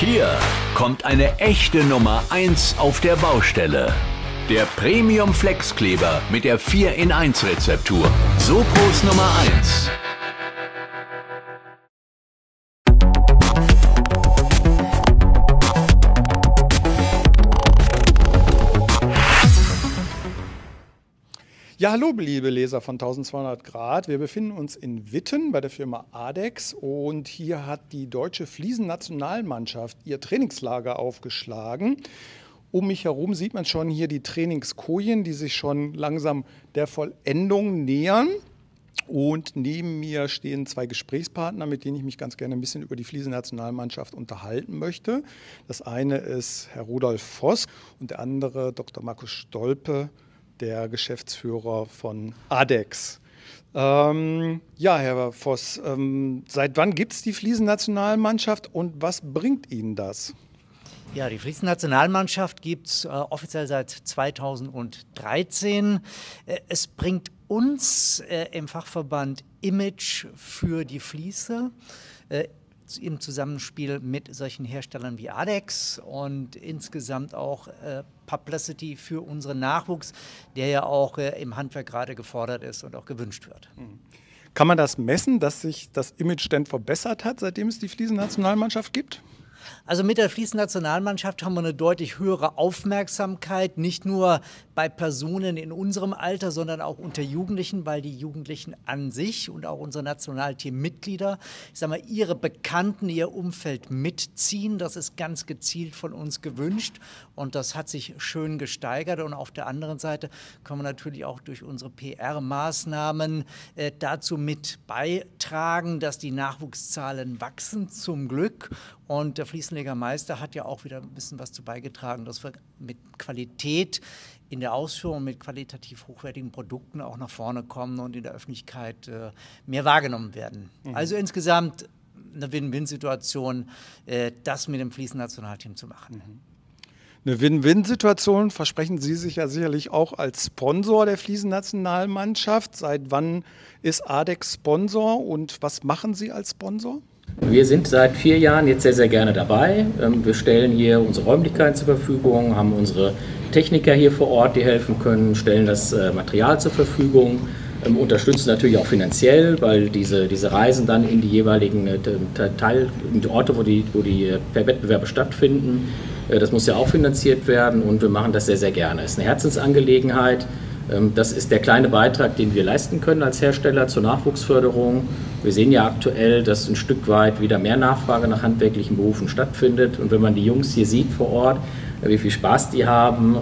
Hier kommt eine echte Nummer 1 auf der Baustelle. Der Premium Flexkleber mit der 4-in-1 Rezeptur. Sopros Nummer 1. Ja, hallo liebe Leser von 1200 Grad. Wir befinden uns in Witten bei der Firma Adex und hier hat die deutsche Fliesen-Nationalmannschaft ihr Trainingslager aufgeschlagen. Um mich herum sieht man schon hier die Trainingskojen, die sich schon langsam der Vollendung nähern. Und neben mir stehen zwei Gesprächspartner, mit denen ich mich ganz gerne ein bisschen über die Fliesen-Nationalmannschaft unterhalten möchte. Das eine ist Herr Rudolf Voss und der andere Dr. Markus Stolpe, der Geschäftsführer von Adex. Ja, Herr Voss, seit wann gibt es die Fliesen-Nationalmannschaft und was bringt Ihnen das? Ja, die Fliesen-Nationalmannschaft gibt es offiziell seit 2013. Es bringt uns im Fachverband Image für die Fliese im Zusammenspiel mit solchen Herstellern wie Adex und insgesamt auch Publicity für unseren Nachwuchs, der ja auch im Handwerk gerade gefordert ist und auch gewünscht wird. Kann man das messen, dass sich das Image denn verbessert hat, seitdem es die Fliesen-Nationalmannschaft gibt? Also mit der Fliesen-Nationalmannschaft haben wir eine deutlich höhere Aufmerksamkeit, nicht nur bei Personen in unserem Alter, sondern auch unter Jugendlichen, weil die Jugendlichen an sich und auch unsere Nationalteammitglieder, ich sage mal, ihre Bekannten, ihr Umfeld mitziehen. Das ist ganz gezielt von uns gewünscht und das hat sich schön gesteigert. Und auf der anderen Seite können wir natürlich auch durch unsere PR-Maßnahmen dazu mit beitragen, dass die Nachwuchszahlen wachsen, zum Glück. Und der Fliesenlegermeister hat ja auch wieder ein bisschen was dazu beigetragen, dass wir mit Qualität in der Ausführung, mit qualitativ hochwertigen Produkten auch nach vorne kommen und in der Öffentlichkeit mehr wahrgenommen werden. Also insgesamt eine Win-Win-Situation, das mit dem Fliesen-Nationalteam zu machen. Eine Win-Win-Situation versprechen Sie sich ja sicherlich auch als Sponsor der Fliesen-Nationalmannschaft. Seit wann ist Adex Sponsor und was machen Sie als Sponsor? Wir sind seit 4 Jahren jetzt sehr, sehr gerne dabei. Wir stellen hier unsere Räumlichkeiten zur Verfügung, haben unsere Techniker hier vor Ort, die helfen können, stellen das Material zur Verfügung, unterstützen natürlich auch finanziell, weil diese Reisen dann in die jeweiligen in die Orte, wo die Wettbewerbe stattfinden, das muss ja auch finanziert werden und wir machen das sehr, sehr gerne. Es ist eine Herzensangelegenheit. Das ist der kleine Beitrag, den wir leisten können als Hersteller zur Nachwuchsförderung. Wir sehen ja aktuell, dass ein Stück weit wieder mehr Nachfrage nach handwerklichen Berufen stattfindet. Und wenn man die Jungs hier sieht vor Ort, wie viel Spaß die haben,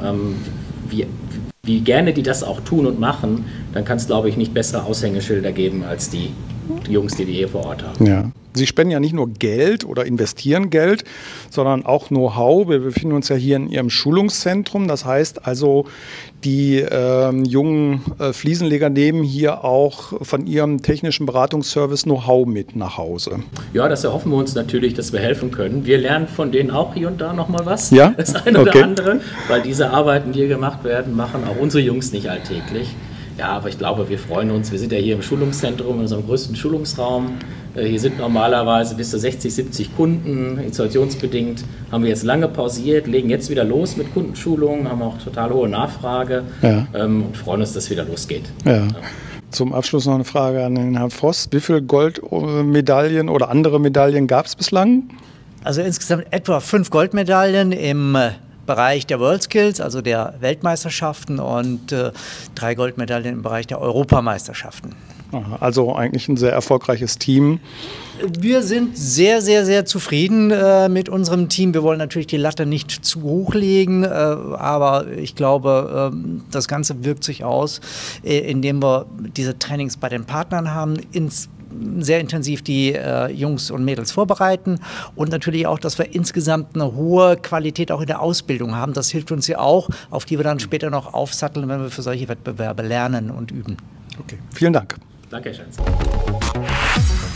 wie gerne die das auch tun und machen, dann kann es, glaube ich, nicht bessere Aushängeschilder geben als die Jungs, die wir hier vor Ort haben. Ja. Sie spenden ja nicht nur Geld oder investieren Geld, sondern auch Know-how. Wir befinden uns ja hier in Ihrem Schulungszentrum. Das heißt also, die jungen Fliesenleger nehmen hier auch von Ihrem technischen Beratungsservice Know-how mit nach Hause. Ja, das erhoffen wir uns natürlich, dass wir helfen können. Wir lernen von denen auch hier und da nochmal was. Ja? Das eine oder andere, weil diese Arbeiten, die hier gemacht werden, machen auch unsere Jungs nicht alltäglich. Ja, aber ich glaube, wir freuen uns. Wir sind ja hier im Schulungszentrum, in unserem größten Schulungsraum. Hier sind normalerweise bis zu 60, 70 Kunden. Installationsbedingt haben wir jetzt lange pausiert, legen jetzt wieder los mit Kundenschulungen, haben auch total hohe Nachfrage und freuen uns, dass es wieder losgeht. Ja. Zum Abschluss noch eine Frage an den Herrn Voss. Wie viele Goldmedaillen oder andere Medaillen gab es bislang? Also insgesamt etwa 5 Goldmedaillen im Bereich der WorldSkills, also der Weltmeisterschaften und 3 Goldmedaillen im Bereich der Europameisterschaften. Also eigentlich ein sehr erfolgreiches Team. Wir sind sehr, sehr, sehr zufrieden mit unserem Team. Wir wollen natürlich die Latte nicht zu hoch legen, aber ich glaube, das Ganze wirkt sich aus, indem wir diese Trainings bei den Partnern haben, sehr intensiv die Jungs und Mädels vorbereiten und natürlich auch, dass wir insgesamt eine hohe Qualität auch in der Ausbildung haben. Das hilft uns ja auch, auf die wir dann später noch aufsatteln, wenn wir für solche Wettbewerbe lernen und üben. Okay, vielen Dank. Danke, Herr Schanz.